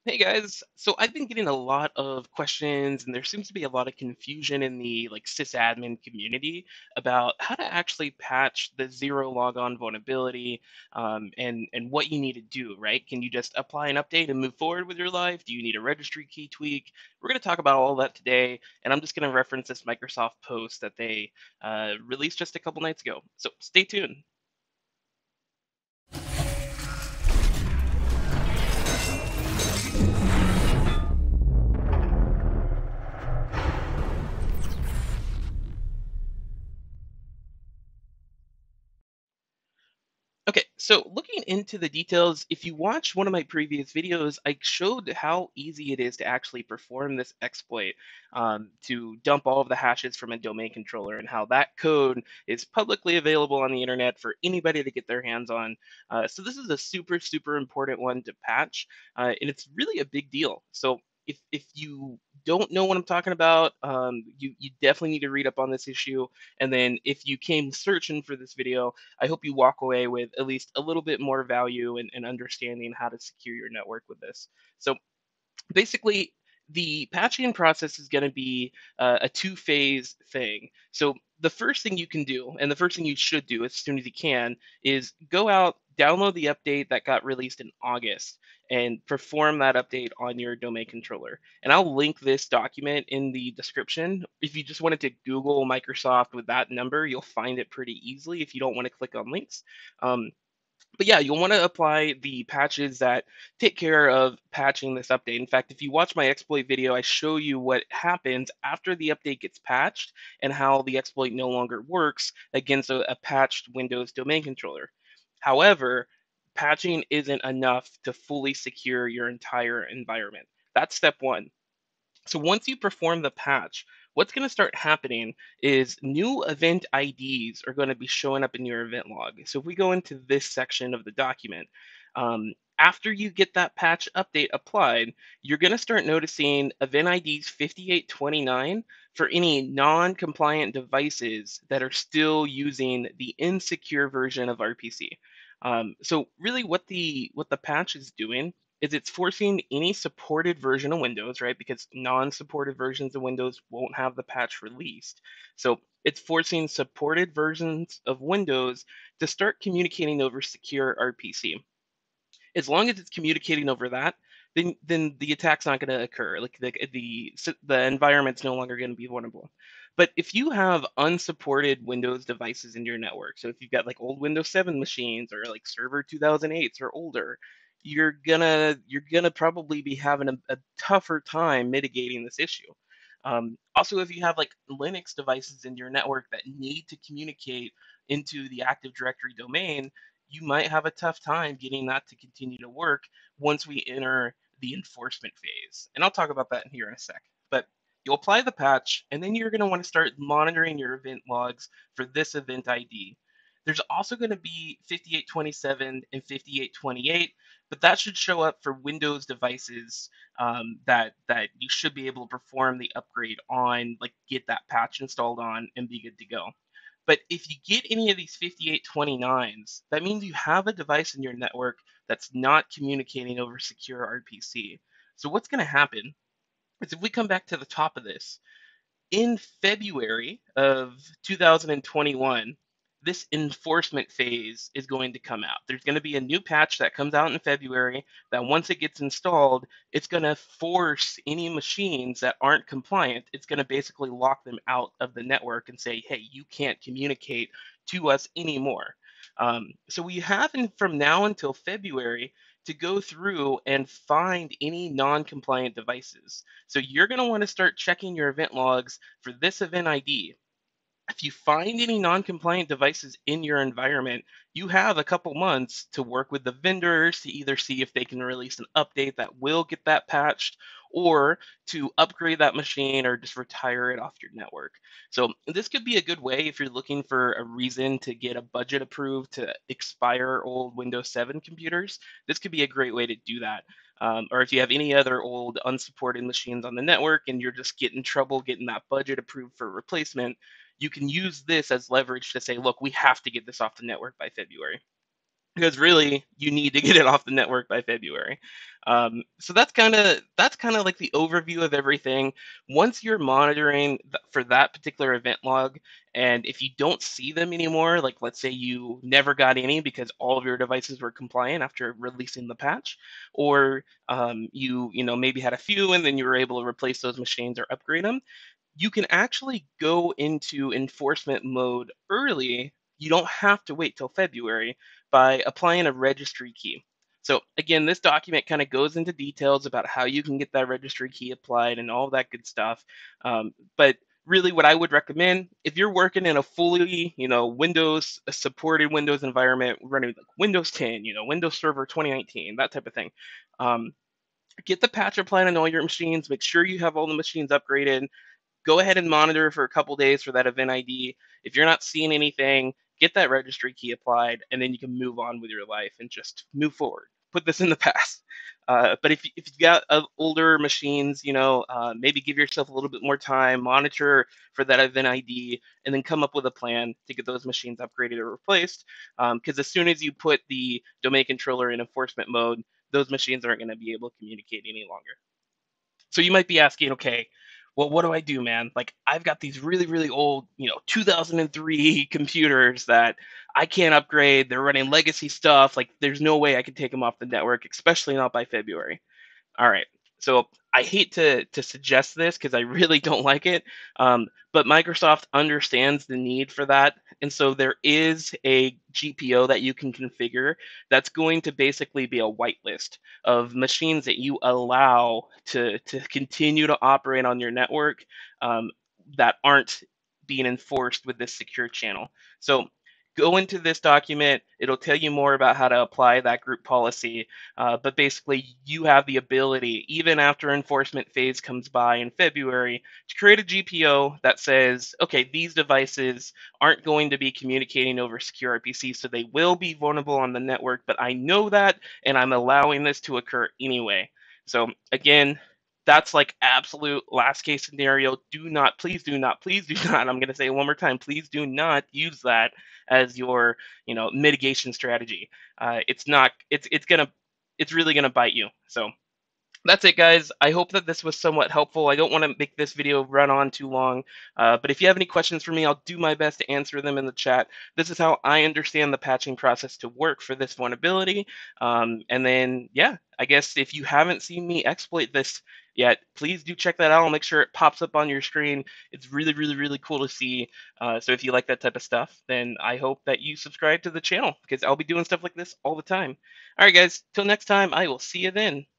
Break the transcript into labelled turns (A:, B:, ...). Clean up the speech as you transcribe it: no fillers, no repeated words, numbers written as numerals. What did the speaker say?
A: Hey guys, so I've been getting a lot of questions, and there seems to be a lot of confusion in the sysadmin community about how to actually patch the zero logon vulnerability, and what you need to do. Right? Can you just apply an update and move forward with your life? Do you need a registry key tweak? We're going to talk about all that today, and I'm just going to reference this Microsoft post that they released just a couple nights ago. So stay tuned. Okay, so looking into the details, if you watch one of my previous videos, I showed how easy it is to actually perform this exploit to dump all of the hashes from a domain controller, and how that code is publicly available on the internet for anybody to get their hands on. So this is a super, super important one to patch, and it's really a big deal. So if you don't know what I'm talking about, you definitely need to read up on this issue. And then if you came searching for this video, I hope you walk away with at least a little bit more value and understanding how to secure your network with this. So basically, the patching process is going to be a two-phase thing. So the first thing you can do, and the first thing you should do as soon as you can, is go out, download the update that got released in August, and perform that update on your domain controller. And I'll link this document in the description. If you just wanted to Google Microsoft with that number, you'll find it pretty easily if you don't want to click on links. Um, but yeah, you'll want to apply the patches that take care of patching this update. In fact, if you watch my exploit video, I show you what happens after the update gets patched and how the exploit no longer works against a patched Windows domain controller. However, patching isn't enough to fully secure your entire environment. That's step one. So once you perform the patch, what's going to start happening is new event IDs are going to be showing up in your event log. So if we go into this section of the document, after you get that patch update applied, you're going to start noticing event IDs 5829 for any non-compliant devices that are still using the insecure version of RPC. So really what the patch is doing is it's forcing any supported version of Windows, right? Because non-supported versions of Windows won't have the patch released. So it's forcing supported versions of Windows to start communicating over secure RPC. As long as it's communicating over that, then the attack's not going to occur. Like the environment's no longer going to be vulnerable. But if you have unsupported Windows devices in your network, so if you've got like old Windows 7 machines or like Server 2008s or older, you're gonna probably be having a tougher time mitigating this issue. Also, if you have like Linux devices in your network that need to communicate into the Active Directory domain, you might have a tough time getting that to continue to work once we enter the enforcement phase. And I'll talk about that here in a sec. But you'll apply the patch, and then you're going to want to start monitoring your event logs for this event ID. There's also going to be 5827 and 5828, but that should show up for Windows devices that you should be able to perform the upgrade on, like get that patch installed on and be good to go. But if you get any of these 5829s, that means you have a device in your network that's not communicating over secure RPC. So what's going to happen is if we come back to the top of this, in February of 2021, this enforcement phase is going to come out. There's going to be a new patch that comes out in February that once it gets installed, it's going to force any machines that aren't compliant, it's going to basically lock them out of the network and say, hey, you can't communicate to us anymore. So we have from now until February to go through and find any non-compliant devices. So you're going to want to start checking your event logs for this event ID. If you find any non-compliant devices in your environment, you have a couple months to work with the vendors to either see if they can release an update that will get that patched, or to upgrade that machine or just retire it off your network. So this could be a good way if you're looking for a reason to get a budget approved to expire old Windows 7 computers. This could be a great way to do that. Or if you have any other old unsupported machines on the network and you're just getting trouble getting that budget approved for replacement, you can use this as leverage to say, look, we have to get this off the network by February. because really you need to get it off the network by February. So that's kind of like the overview of everything. Once you're monitoring for that particular event log, and if you don't see them anymore, like let's say you never got any because all of your devices were compliant after releasing the patch, or you know maybe had a few and then you were able to replace those machines or upgrade them, you can actually go into enforcement mode early. You don't have to wait till February by applying a registry key. So again, this document kind of goes into details about how you can get that registry key applied and all that good stuff. But really, what I would recommend if you're working in a fully, Windows a supported Windows environment, running like Windows 10, Windows Server 2019, that type of thing. Um, get the patch applied on all your machines. Make sure you have all the machines upgraded. Go ahead and monitor for a couple days for that event ID. If you're not seeing anything, get that registry key applied, and then you can move on with your life and just move forward. Put this in the past. But if you've got older machines, maybe give yourself a little bit more time, monitor for that event ID, and then come up with a plan to get those machines upgraded or replaced. Because as soon as you put the domain controller in enforcement mode, those machines aren't going to be able to communicate any longer. So you might be asking, okay, well, what do I do, man? Like, I've got these really, really old, 2003 computers that I can't upgrade. They're running legacy stuff. Like, there's no way I could take them off the network, especially not by February. All right. So I hate to suggest this because I really don't like it, but Microsoft understands the need for that, and so there is a GPO that you can configure that's going to basically be a whitelist of machines that you allow to continue to operate on your network, um, that aren't being enforced with this secure channel. So go into this document. It'll tell you more about how to apply that group policy, but basically, you have the ability, even after enforcement phase comes by in February, to create a GPO that says, okay, these devices aren't going to be communicating over secure RPC, so they will be vulnerable on the network, but I know that, and I'm allowing this to occur anyway. So again, that's like absolute last case scenario. Do not, please do not, please do not. I'm going to say it one more time. Please do not use that as your, mitigation strategy. It's not. It's really gonna bite you. So that's it, guys. I hope that this was somewhat helpful. I don't want to make this video run on too long, but if you have any questions for me, I'll do my best to answer them in the chat. This is how I understand the patching process to work for this vulnerability. And then, yeah, I guess if you haven't seen me exploit this yet, please do check that out. I'll make sure it pops up on your screen. It's really, really, really cool to see. So if you like that type of stuff, then I hope that you subscribe to the channel because I'll be doing stuff like this all the time. All right, guys, till next time, I will see you then.